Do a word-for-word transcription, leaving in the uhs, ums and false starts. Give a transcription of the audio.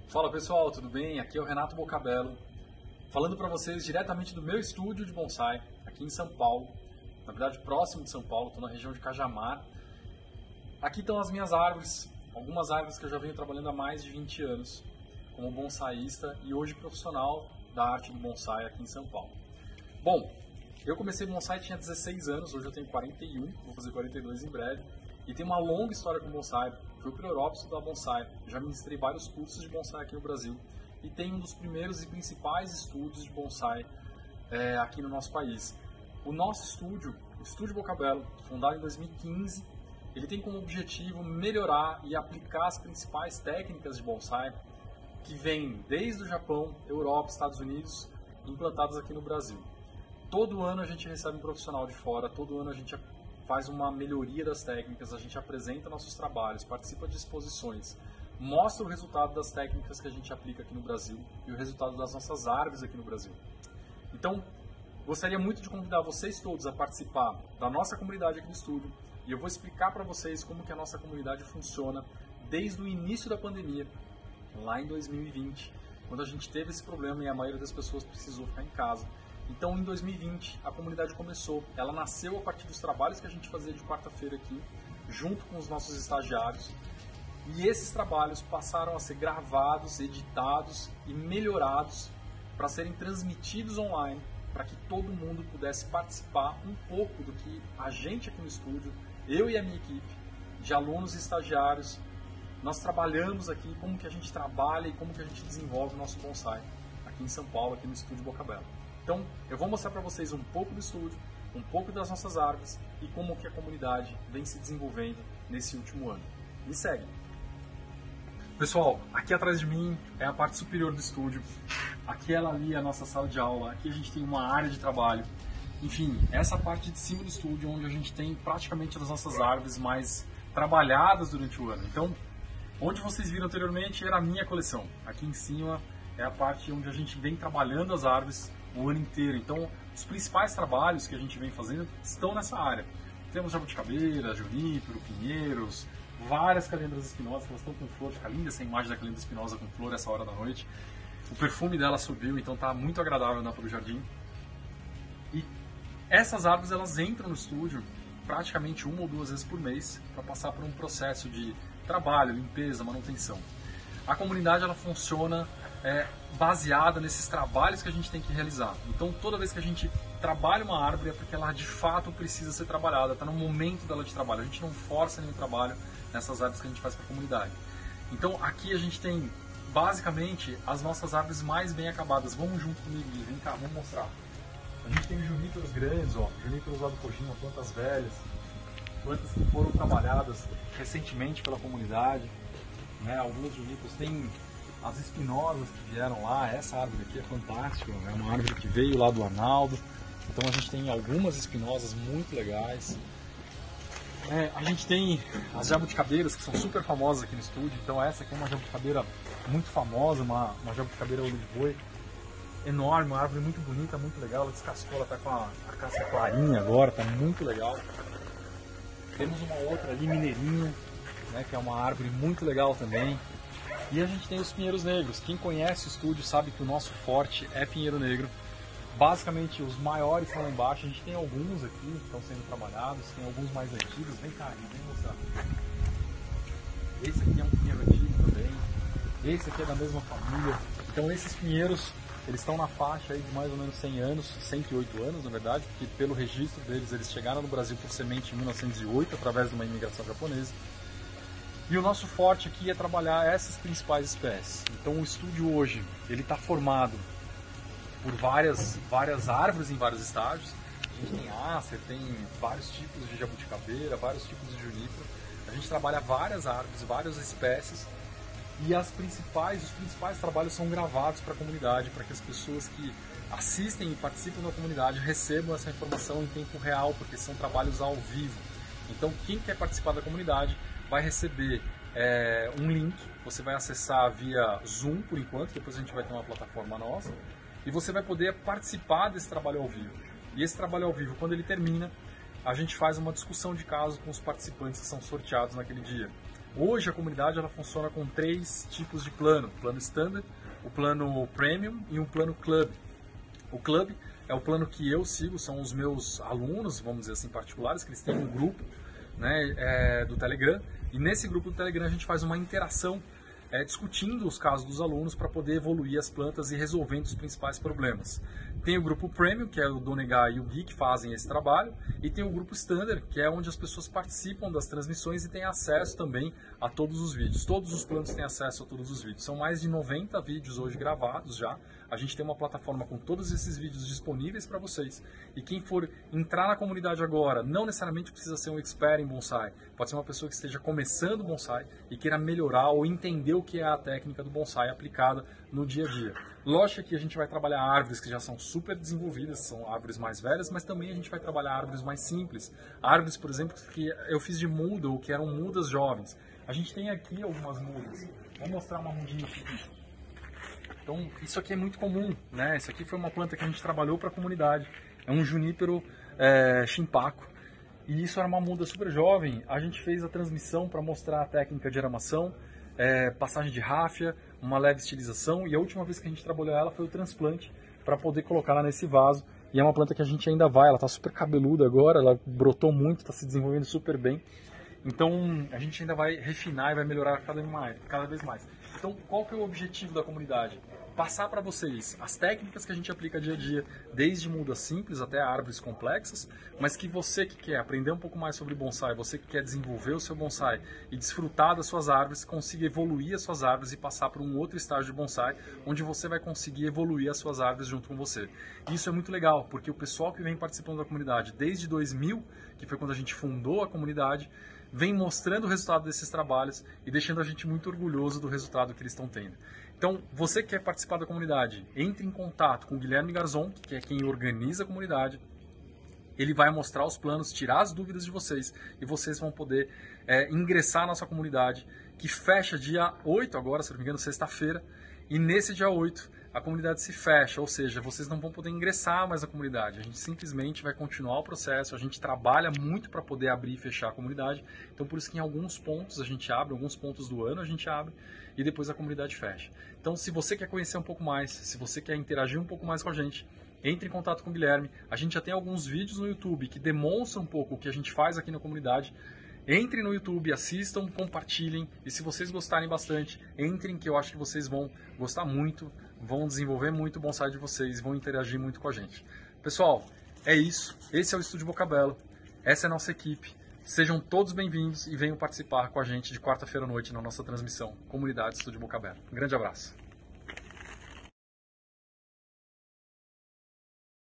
Fala pessoal, tudo bem? Aqui é o Renato Bocabello, falando para vocês diretamente do meu estúdio de bonsai, aqui em São Paulo, na verdade próximo de São Paulo, estou na região de Cajamar. Aqui estão as minhas árvores, algumas árvores que eu já venho trabalhando há mais de vinte anos, como bonsaísta e hoje profissional da arte do bonsai aqui em São Paulo. Bom, eu comecei bonsai tinha dezesseis anos, hoje eu tenho quarenta e um, vou fazer quarenta e dois em breve, e tenho uma longa história com bonsai. Fui para a Europa estudar bonsai, já ministrei vários cursos de bonsai aqui no Brasil e tenho um dos primeiros e principais estúdios de bonsai é, aqui no nosso país. O nosso estúdio, o Estúdio Bocabello, fundado em dois mil e quinze, ele tem como objetivo melhorar e aplicar as principais técnicas de bonsai que vêm desde o Japão, Europa, Estados Unidos, implantadas aqui no Brasil. Todo ano a gente recebe um profissional de fora, todo ano a gente faz uma melhoria das técnicas, a gente apresenta nossos trabalhos, participa de exposições, mostra o resultado das técnicas que a gente aplica aqui no Brasil e o resultado das nossas árvores aqui no Brasil. Então, gostaria muito de convidar vocês todos a participar da nossa comunidade aqui no estúdio e eu vou explicar para vocês como que a nossa comunidade funciona desde o início da pandemia, lá em dois mil e vinte, quando a gente teve esse problema e a maioria das pessoas precisou ficar em casa. Então, em dois mil e vinte, a comunidade começou. Ela nasceu a partir dos trabalhos que a gente fazia de quarta-feira aqui, junto com os nossos estagiários. E esses trabalhos passaram a ser gravados, editados e melhorados para serem transmitidos online, para que todo mundo pudesse participar um pouco do que a gente aqui no estúdio, eu e a minha equipe, de alunos e estagiários, nós trabalhamos aqui, como que a gente trabalha e como que a gente desenvolve o nosso bonsai aqui em São Paulo, aqui no Estúdio Bocabello. Então, eu vou mostrar para vocês um pouco do estúdio, um pouco das nossas árvores e como que a comunidade vem se desenvolvendo nesse último ano. Me segue! Pessoal, aqui atrás de mim é a parte superior do estúdio, aquela ali é a nossa sala de aula, aqui a gente tem uma área de trabalho. Enfim, essa parte de cima do estúdio onde a gente tem praticamente as nossas árvores mais trabalhadas durante o ano. Então, onde vocês viram anteriormente era a minha coleção, aqui em cima é a parte onde a gente vem trabalhando as árvores o ano inteiro. Então, os principais trabalhos que a gente vem fazendo estão nessa área. Temos jabuticabeira, junípero, pinheiros, várias calendras espinosas que elas estão com flor. Fica linda essa imagem da calendra espinosa com flor essa hora da noite. O perfume dela subiu, então está muito agradável andar pelo jardim. E essas árvores elas entram no estúdio praticamente uma ou duas vezes por mês para passar por um processo de trabalho, limpeza, manutenção. A comunidade ela funciona é, baseada nesses trabalhos que a gente tem que realizar. Então, toda vez que a gente trabalha uma árvore é porque ela de fato precisa ser trabalhada, está no momento dela de trabalho. A gente não força nenhum trabalho nessas árvores que a gente faz para a comunidade. Então, aqui a gente tem basicamente as nossas árvores mais bem acabadas. Vamos junto comigo, vem cá, vamos mostrar. A gente tem juníperos grandes, ó, juníperos lá do Cojinho, plantas velhas, plantas que foram trabalhadas recentemente pela comunidade. Né, alguns juníperos têm as espinosas que vieram lá, essa árvore aqui é fantástica, é uma árvore que veio lá do Arnaldo, então a gente tem algumas espinosas muito legais. É, a gente tem as jabuticabeiras que são super famosas aqui no estúdio, então essa aqui é uma jabuticabeira muito famosa, uma, uma jabuticabeira olho de boi, enorme, uma árvore muito bonita, muito legal, ela descascou, ela está com a, a casca clarinha agora, está muito legal. Temos uma outra ali, mineirinha, né, que é uma árvore muito legal também. E a gente tem os pinheiros negros. Quem conhece o estúdio sabe que o nosso forte é pinheiro negro. Basicamente os maiores estão lá embaixo. A gente tem alguns aqui que estão sendo trabalhados, tem alguns mais antigos. Vem cá, vem mostrar. Esse aqui é um pinheiro antigo também. Esse aqui é da mesma família. Então esses pinheiros, eles estão na faixa aí de mais ou menos cem anos, cento e oito anos na verdade, porque pelo registro deles, eles chegaram no Brasil por semente em mil novecentos e oito, através de uma imigração japonesa. E o nosso forte aqui é trabalhar essas principais espécies. Então o estúdio hoje ele está formado por várias, várias árvores em vários estágios. A gente tem ácer, tem vários tipos de jabuticabeira, vários tipos de junípero. A gente trabalha várias árvores, várias espécies. E as principais, os principais trabalhos são gravados para a comunidade, para que as pessoas que assistem e participam da comunidade recebam essa informação em tempo real, porque são trabalhos ao vivo. Então quem quer participar da comunidade vai receber é, um link, você vai acessar via Zoom por enquanto, depois a gente vai ter uma plataforma nossa, e você vai poder participar desse trabalho ao vivo. E esse trabalho ao vivo, quando ele termina, a gente faz uma discussão de caso com os participantes que são sorteados naquele dia. Hoje a comunidade ela funciona com três tipos de plano: o plano standard, o plano premium e um plano club. O club é o plano que eu sigo, são os meus alunos, vamos dizer assim, particulares, que eles têm um grupo, né, é, do Telegram, e nesse grupo do Telegram a gente faz uma interação É, discutindo os casos dos alunos para poder evoluir as plantas e resolvendo os principais problemas. Tem o grupo Premium, que é o Donegai e o Gui que fazem esse trabalho, e tem o grupo Standard, que é onde as pessoas participam das transmissões e têm acesso também a todos os vídeos. Todos os planos têm acesso a todos os vídeos. São mais de noventa vídeos hoje gravados já. A gente tem uma plataforma com todos esses vídeos disponíveis para vocês. E quem for entrar na comunidade agora, não necessariamente precisa ser um expert em bonsai. Pode ser uma pessoa que esteja começando bonsai e queira melhorar ou entender o que é a técnica do bonsai aplicada no dia a dia. Lógico que a gente vai trabalhar árvores que já são super desenvolvidas, são árvores mais velhas, mas também a gente vai trabalhar árvores mais simples. Árvores, por exemplo, que eu fiz de muda ou que eram mudas jovens. A gente tem aqui algumas mudas. Vou mostrar uma mudinha aqui. Então, isso aqui é muito comum, né? Isso aqui foi uma planta que a gente trabalhou para a comunidade. É um junípero é, chimpaco. E isso era uma muda super jovem. A gente fez a transmissão para mostrar a técnica de aramação, é, passagem de ráfia, uma leve estilização. E a última vez que a gente trabalhou ela foi o transplante para poder colocar ela nesse vaso. E é uma planta que a gente ainda vai. Ela está super cabeluda agora, ela brotou muito, está se desenvolvendo super bem. Então, a gente ainda vai refinar e vai melhorar cada, mais, cada vez mais. Então, qual que é o objetivo da comunidade? Passar para vocês as técnicas que a gente aplica dia a dia, desde mudas simples até árvores complexas, mas que você que quer aprender um pouco mais sobre bonsai, você que quer desenvolver o seu bonsai e desfrutar das suas árvores, consiga evoluir as suas árvores e passar para um outro estágio de bonsai, onde você vai conseguir evoluir as suas árvores junto com você. E isso é muito legal, porque o pessoal que vem participando da comunidade desde dois mil, que foi quando a gente fundou a comunidade, vem mostrando o resultado desses trabalhos e deixando a gente muito orgulhoso do resultado que eles estão tendo. Então, você que quer participar da comunidade, entre em contato com o Guilherme Garzon, que é quem organiza a comunidade. Ele vai mostrar os planos, tirar as dúvidas de vocês e vocês vão poder é, ingressar na nossa comunidade, que fecha dia oito agora, se não me engano, sexta-feira. E nesse dia oito, a comunidade se fecha, ou seja, vocês não vão poder ingressar mais na comunidade. A gente simplesmente vai continuar o processo, a gente trabalha muito para poder abrir e fechar a comunidade. Então, por isso que em alguns pontos a gente abre, alguns pontos do ano a gente abre, e depois a comunidade fecha. Então, se você quer conhecer um pouco mais, se você quer interagir um pouco mais com a gente, entre em contato com o Guilherme. A gente já tem alguns vídeos no YouTube que demonstram um pouco o que a gente faz aqui na comunidade. Entrem no YouTube, assistam, compartilhem, e se vocês gostarem bastante, entrem, que eu acho que vocês vão gostar muito, vão desenvolver muito o bonsai de vocês, vão interagir muito com a gente. Pessoal, é isso. Esse é o Estúdio Bocabelo, essa é a nossa equipe. Sejam todos bem-vindos e venham participar com a gente de quarta-feira à noite na nossa transmissão Comunidade Estúdio Bocabelo. Um grande abraço.